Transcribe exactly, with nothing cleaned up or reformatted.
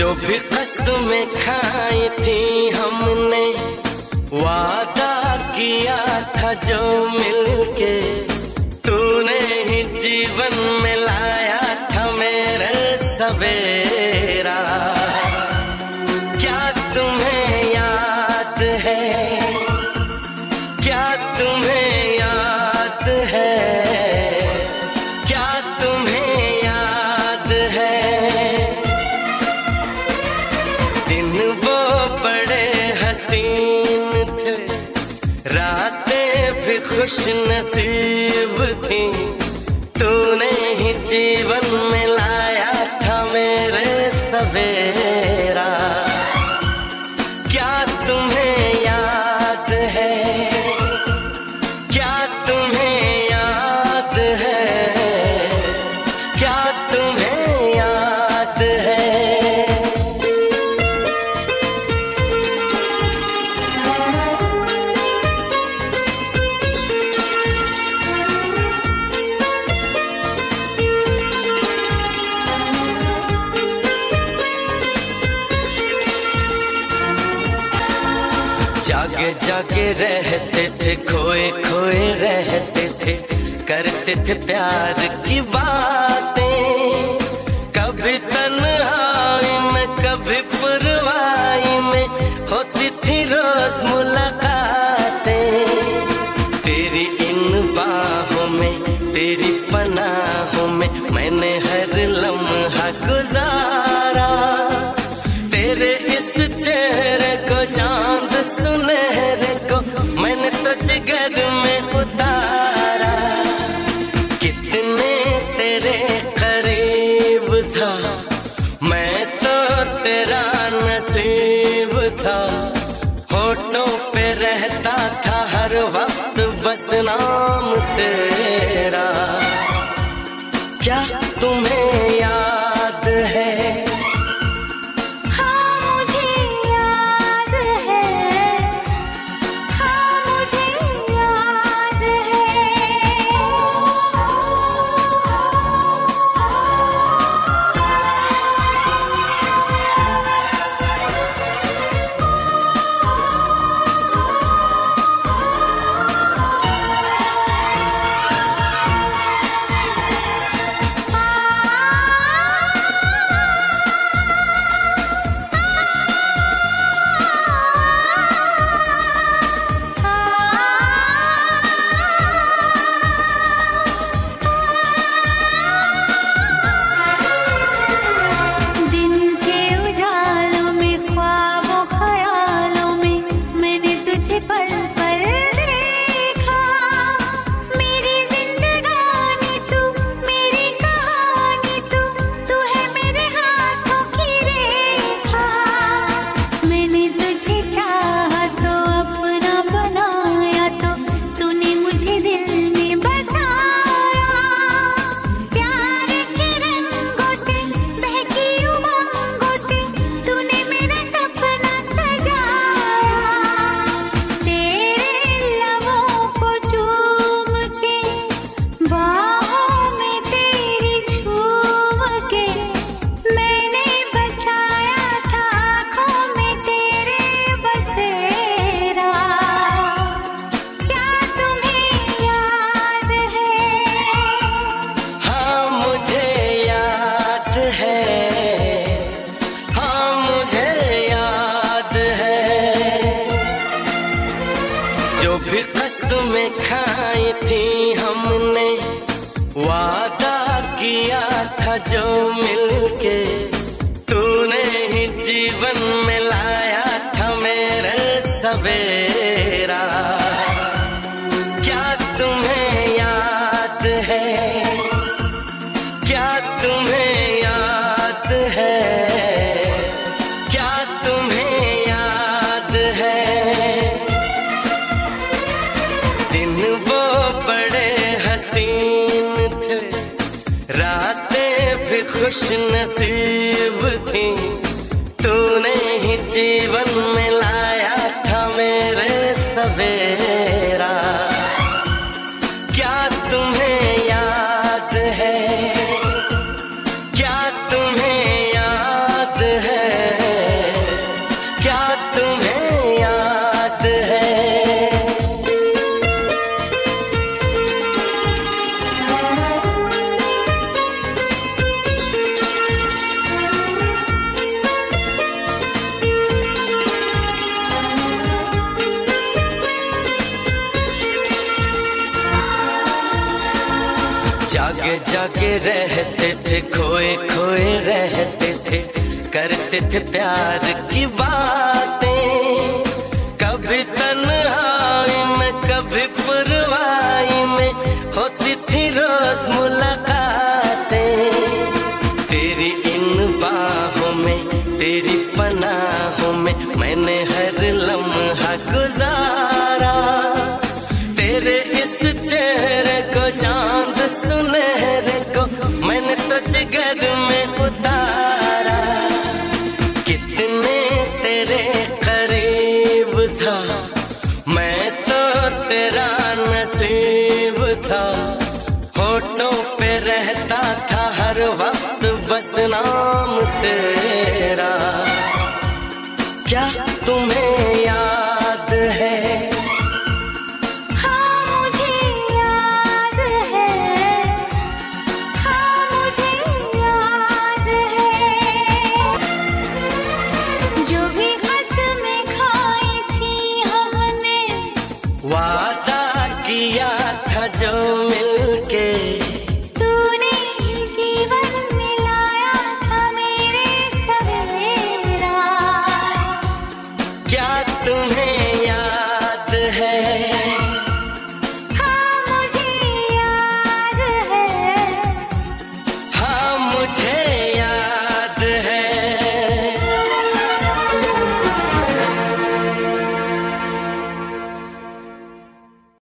जो भी कसमें खाई थी हमने, वादा किया था जो मिलके, तूने ही जीवन में लाया था मेरे सवेरा। क्या तुम्हें याद है, क्या तुम्हें याद है, क्या तुम्हें याद है, दिन वो बड़े हसीन थे, रातें भी खुश नसीब थी, तूने ही जीवन में लाया था मेरे सवेरा। क्या तुम्हें याद है, क्या तुम्हें याद है, क्या तुम्हें याद है। जागे जागे रहते थे, खोए खोए रहते थे, करते थे प्यार की बातें, कभी तन्हाई में कभी पुरवाई में होती थी रोज मुलाकातें। तेरी इन बाहों में, तेरी पनाहों में मैंने हर लम्हा गुजारा, तेरे इस चेहरे को चांद सुनहरे को मैंने तो जिगर में उतारा। कितने तेरे करीब था मैं, तो तेरा नसीब था, होठों पे रहता था हर वक्त बस नाम तेरा। क्या तुम्हें याद है, कसमें खाई थी हमने, वादा किया था जो मिलके, तूने ही जीवन में लाया था मेरे सवेरा। क्या तुम्हें याद है, क्या तुम्हें याद है, क्या तुम्हें याद है, दिन वो बड़े हसीन थे, रातें भी खुश नसीब थी, तूने ही जीवन में लाया था मेरे सवेरा। क्या तुम्हें याद है, क्या तुम्हें याद है, जागे जागे रहते थे, खोए खोए रहते थे, करते थे प्यार की बातें। कभी तन्हाई में कभी पुरवाई में होती थी रोज मुलाकातें। तेरी इन बाहों में, तेरी पनाहों में मैंने हर लम्हा गुजारा। तेरे इस चेहरे को, चांद सुनहरे को मैंने तो जिगर में उतारा। कितने तेरे करीब था मैं, तो तेरा नसीब था। होठों पे रहता था हर वक्त बस नाम तेरा। क्या तुम्हें याद है? वादा किया था जो मिलके, तूने ही जीवन मिलाया था मेरे सवेरा। क्या तुम्हें